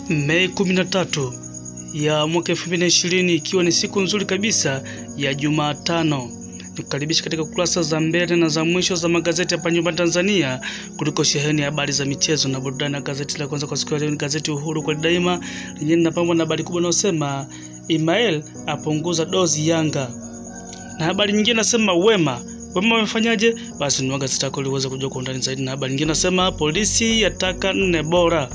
Mei 13 ya mwaka 2020 ikiwa ni siku nzuri kabisa ya Jumatano. Nikukaribisha katika kurasa za mbele na za mwisho za magazeti hapa nyumbani Tanzania kuliko sheheni habari za michezo na burudani. Na gazeti la kwanza kwa siku ya leo ni gazeti Uhuru kwa daima, lenyewe linapambwa na habari kubwa inayosema Email apunguza dozi Yanga. Na habari nyingine nasema Wema wamefanyaje? Basi ni gazeti lako liweze kujua kwa undani zaidi. Na habari nyingine nasema polisi yataka 4 bora.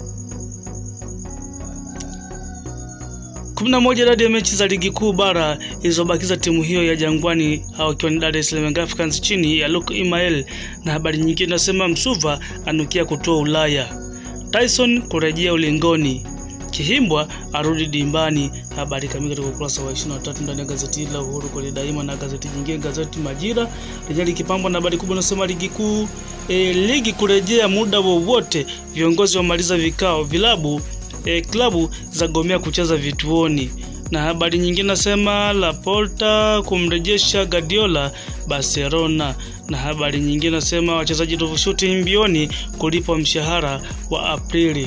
11 idadi ya mechi za ligi kuu bara ilizobakiza timu hiyo ya Jangwani au ikiwa ni Dar es Salaam Africans chini ya Luke Email. Na habari nyingine nasema Msuva anukia kutoa Ulaya. Tyson kurejea ulingoni. Kihimbwa arudi dimbani. Habari kamili katika ukurasa wa 23 ndani ya gazeti la Uhuru kwa daima. Na gazeti jingine gazeti Majira lenyewe likipambwa na habari kubwa inasema ligi kuu ligi kurejea muda wowote, viongozi wamaliza vikao, vilabu klabu za gomea kucheza vituoni. Na habari nyingine nasema Laporta kumrejesha Guardiola Barcelona. Na habari nyingine nasema wachezaji tofauti mbioni kulipwa mshahara wa Aprili.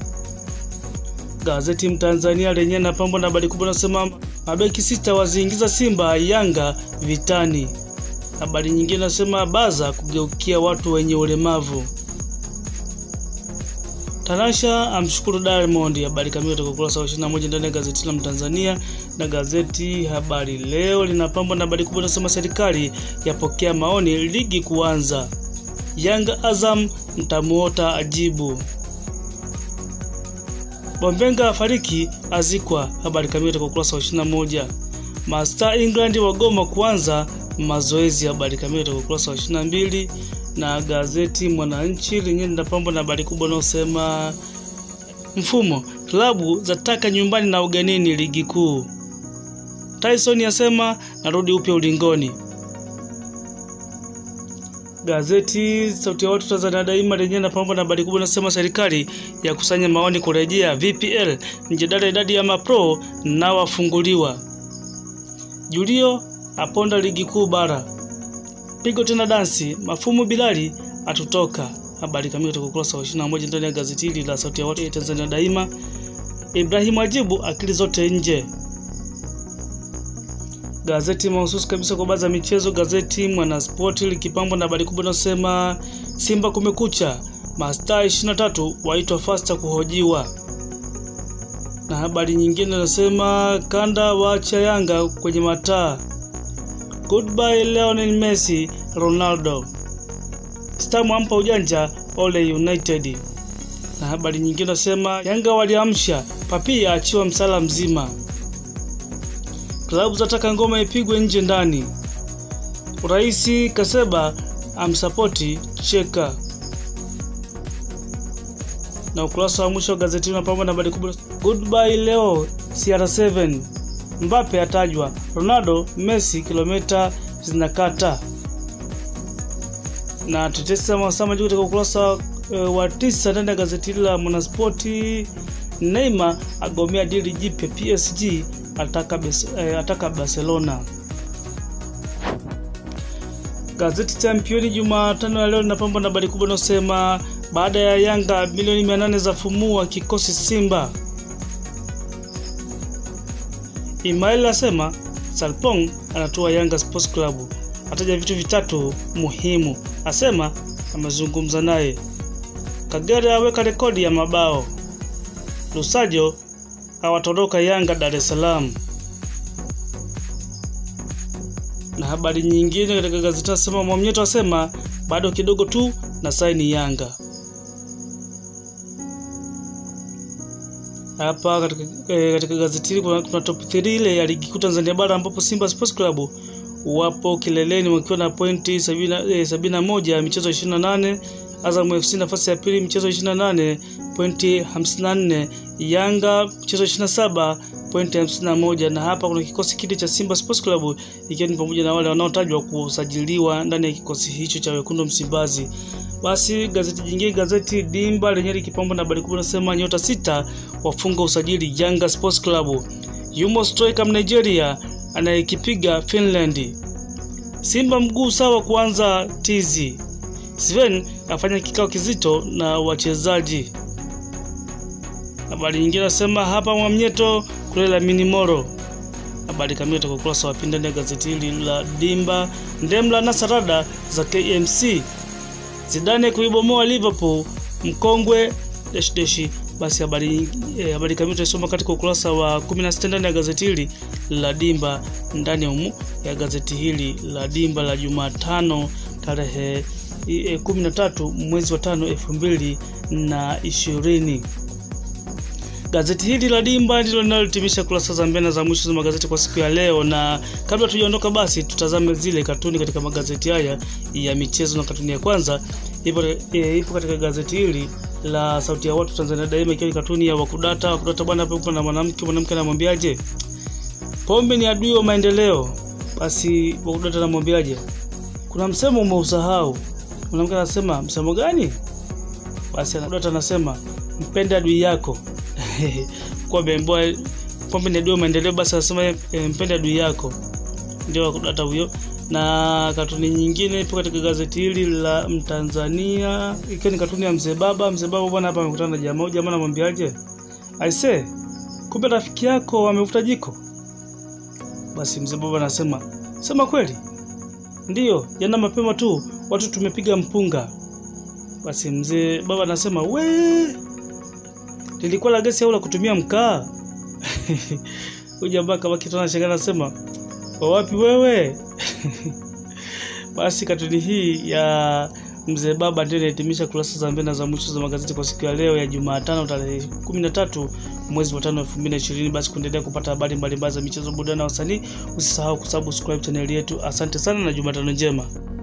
Gazeti Mtanzania lenyewe napambwa na habari kubwa nasema mabeki 6 waziingiza Simba Yanga vitani. Habari nyingine nasema Baza kugeukia watu wenye ulemavu. Tanasha amshukuru Diamond. Habari kamili kutoka ukurasa wa 21 ndani ya gazeti la Mtanzania. Na gazeti Habari Leo linapambwa na habari kubwa inasema serikali yapokea maoni ligi kuanza. Yanga Azam mtamuota ajibu. Bombenga afariki azikwa. Habari kamili kutoka ukurasa wa 21. Mastaa England wagoma kuanza mazoezi. Habari kamili kutoka ukurasa wa 22. Na gazeti Mwananchi lenyewe linapambwa na habari kubwa inayosema mfumo klabu zataka nyumbani na ugenini ligi kuu. Tyson yasema narudi upya ulingoni. Gazeti Sauti ya Watu Tanzania Daima lenyewe linapambwa na habari kubwa inasema serikali ya kusanya maoni kurejea VPL, mjadala idadi ya mapro na wafunguliwa. Julio aponda ligi kuu bara. Pigo tena dansi, Mafumu Bilali atutoka. Habari kamili kutoka ukurasa wa 21 ndani ya gazeti hili la Sauti ya Watu ya Tanzania Daima. Ibrahim ajibu akili zote nje. Gazeti mahususi kabisa kwa baadhi ya michezo, gazeti Mwanaspoti likipambwa na habari kubwa inasema Simba kumekucha, Mastaa 23 waitwa fasta kuhojiwa. Na habari nyingine inasema kanda waacha Yanga kwenye mataa. Goodbye Lionel Messi Ronaldo. Star ampa ujanja Ole United. Na habari nyingine nasema Yanga waliamsha, Papi aachiwa msala mzima. Klabu zataka ngoma ipigwe nje ndani. Rais Kaseba amsapoti Cheka. Na ukurasa wa mwisho wa gazeti unapambwa na habari kubwa Goodbye Leo CR7. Mbappe atajwa, Ronaldo Messi kilomita zinakata. Na tutesa masama juu katika ukurasa wa 9 ndani ya gazeti la Mwanaspoti. Neymar agomea dili jipya PSG ataka Barcelona. Gazeti Championi Jumatano ya leo linapambwa na habari kubwa inayosema baada ya Yanga milioni 800 za fumua kikosi Simba. Email asema Salpong anatoa Yanga Sports Club. Ataja vitu vitatu muhimu. Asema amezungumza naye. Kagere aweka rekodi ya mabao. Lusajo awatoroka Yanga Dar es Salaam. Na habari nyingine katika gazeti nasema Mwamnyeto asema bado kidogo tu na saini Yanga. Hapa katika gazeti kuna top 3 ile ya ligi kuu Tanzania bara ambapo Simba Sports Club wapo kileleni wakiwa na pointi 71 michezo 28. Azam FC nafasi ya pili michezo 28 pointi 54. Yanga michezo 27 pointi 51. Na hapa kuna kikosi kile cha Simba Sports Club ikiwa ni pamoja na wale wanaotajwa kusajiliwa ndani ya kikosi hicho cha wekundu Msimbazi. Basi gazeti jingine gazeti Dimba lenyewe likipambwa na habari kubwa inasema nyota 6 wafunga usajili Yanga Sports Club. Yumo striker Nigeria anayekipiga Finland. Simba mguu sawa kuanza tizi. Sven afanya kikao kizito na wachezaji. Habari nyingine nasema hapa Mwamnyeto kulela Minimoro. Habari kamili kutoka ukurasa wa pili ndani ya gazeti hili la Dimba. Ndemla na sarada za KMC. Zidane kuibomoa Liverpool mkongwe -- basi habari kamili tutasoma katika ukurasa wa 16 ndani ya gazeti hili la Dimba, ndani ya gazeti hili la Dimba la Jumatano tarehe 13 mwezi wa 5 2020. Gazeti hili la Dimba ndilo linalotimisha kurasa za mbele za mwisho za magazeti kwa siku ya leo, na kabla tujaondoka basi tutazame zile katuni katika magazeti haya ya michezo. Na katuni ya kwanza ipo katika gazeti hili la Sauti ya Watu Tanzania Daima, ikiwa ni katuni ya wakudata bwana hapo na mwanamke anamwambiaje pombe ni adui wa maendeleo. Basi wakudata anamwambiaje kuna msemo umeusahau. Mwanamke anasema msemo gani? Basi wakudata anasema mpende adui yako. Kwa bemboa pombe ni adui wa maendeleo, basi anasema mpende adui yako. Ndio wakudata huyo. Na katuni nyingine ipo katika gazeti hili la Mtanzania, ikiwa ni katuni ya mzee baba bwana hapa amekutana na jamaa anamwambiaje aise kumbe rafiki yako amevuta jiko. Basi mzee baba anasema sema kweli? Ndio, jana mapema tu watu tumepiga mpunga. Basi mzee baba anasema we lilikuwa la gesi au la kutumia mkaa? Huyu jamaa kama kitu anashangaa anasema wapi wewe? Basi katuni hii ya mzee baba ndio inahitimisha kurasa za mbele za mwisho za magazeti kwa siku ya leo ya Jumatano tarehe 13 mwezi wa 5 2020. Basi kuendelea kupata habari mbalimbali za michezo, burudani na wasanii, usisahau kusubscribe channel yetu. Asante sana na Jumatano njema.